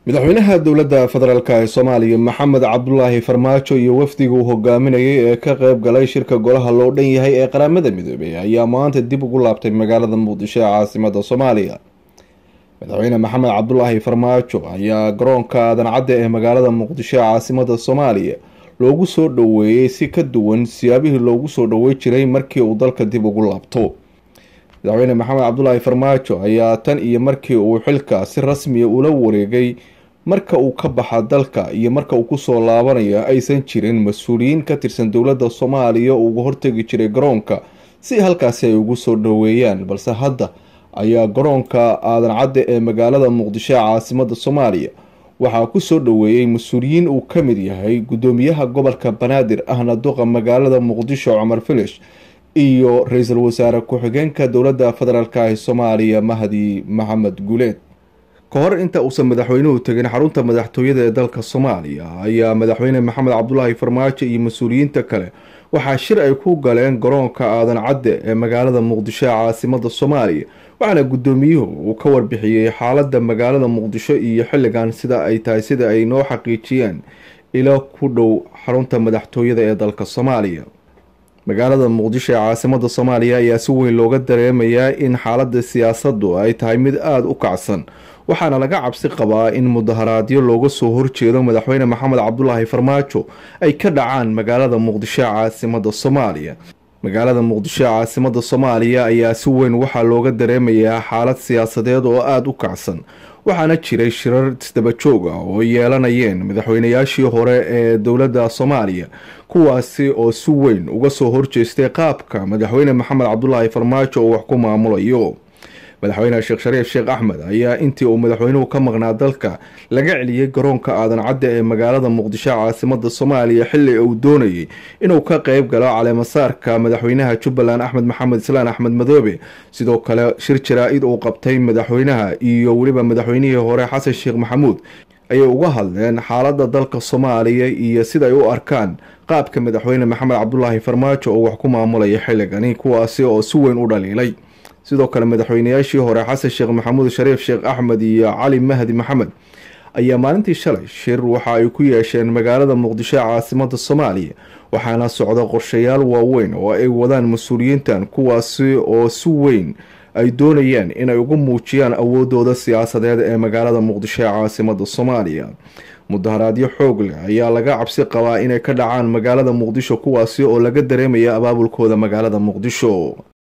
madaxweynaha dowladda federaalk ee Soomaaliya Maxamed Cabdullaahi Farmaajo iyo wafdiga uu hogaaminayay ee ka qayb galay shirka golaha loo dhan yahay ee qaramada midoobay ayaa maanta dib ugu laabtay magaalada Muqdisho ee caasimadda Soomaaliya. madaxweyne Maxamed Cabdullaahi Farmaajo ayaa garoonka aadan cadde ee magaalada Muqdisho ee caasimadda Soomaaliya loogu soo dhaweeyay si ka duwan siyaabihii loogu soo dhaweey jiray markii uu dalka dib ugu laabto. madaxweyne Maxamed Cabdullaahi Farmaajo ayaa tan iyo markii uu xilka si rasmi ah ula wareegay marka uu ka baxa dalka iyo marka uu ku soo laabanayo aysan jirin mas'uuliyiin ka tirsan dowladda Soomaaliya oo ugu hortagi jiray garoonka si halkaas ay ugu soo dhaweeyaan, balse hadda ayaa garoonka aadan cadde ee magaalada Muqdisho ee caasimadda Soomaaliya waxaa ku soo dhaweeyay mas'uuliyiin uu ka mid yahay gudoomiyaha gobolka Banaadir ahna duqa magaalada Muqdisho Cumar Filish iyo ra'iisul wasaare ku-xigeenka dowladda federaalk ee Soomaaliya Mahdi Maxamed Guuleed. kahor inta uusan madaxweynuhu tagin xarunta madaxtooyada ee dalka Soomaaliya ayaa madaxweyne Maxamed Cabdullaahi Farmaajo iyo mas'uuliyiinta kale waxaa shir ay ku galeen garoonka aadan cadde ee magaalada Muqdisho ee caasimadda Soomaaliya, waxaana gudoomiyuhu uu ka warbixiyay xaaladda magaalada Muqdisho iyo xilligan sida ay tahay sida ay noo xaqiijiyeen ila ku dhow xarunta madaxtooyada ee dalka Soomaaliya. magaalada Muqdisho ee caasimadda Soomaaliya ayaa si weyn looga dareemayaa in xaaladda siyaasaddu ay tahay mid aada u kacsan, waxaana laga cabsi qabaa in mudaharaadyo looga soo horjeedo madaxweyne Maxamed Cabdullaahi Farmaajo ay ka dhacaan magaalada Muqdisho ee caasimadda Soomaaliya. magaalada Muqdisho ee caasimadda Soomaaliya ayaa si weyn waxaa looga dareemayaa xaalad siyaasadeed oo aada u kacsan, waxaana jiray shirar isdaba joog ah oo yeelanayeen madaxweynayaashii hore ee dowladda Soomaaliya kuwaasi oo si weyn uga soo horjeestay qaabka madaxweyne Maxamed Cabdullaahi Farmaajo oo wax ku maamulayo. madaxweyne Sheekh Shariif Sheekh Axmed ayaa intii uu madaxweynuhu ka maqnaa dalka laga celiyay garoonka aadan cadde ee magaalada Muqdisho ee caasimadda Soomaaliya xilli uu doonayay inuu ka qayb galo caleemasaarka madaxweynaha Jubbaland Axmed Maxamed Islaan Axmed Madoobe. sidoo kale shir jaraa'id uu qabtay madaxweynaha iyo waliba madaxweynihii hore Xasan Sheekh Maxamuud ayay uga hadleen xaaladda dalka Soomaaliya iyo sida ay u arkaan qaabka madaxweyne Maxamed Cabdullaahi Farmaajo oo wax ku maamulaya xilligani, kuwaasi oo si weyn u dhaliilay. sidoo kale madaxweynayaashii hore Xasan Sheekh Maxamuud, Shariif Sheekh Axmed iyo Cali Mahdi Maxamed ayaa maalintii shalay shir waxa ay ku yeesheen magaalada Muqdisho ee caasimadda Soomaaliya, waxaana socda qorshayaal waaweyn oo ay wadaan mas'uuliyiintan kuwaasi oo si weyn ay doonayaan inay ugu muujiyaan awoodooda siyaasadeed ee magaalada Muqdisho ee caasimadda Soomaaliya. mudaharaadyo xoog leh ayaa laga cabsi qabaa inay ka dhacaan magaalada Muqdisho kuwaasi oo laga dareemaya abaabulkooda magaalada Muqdisho.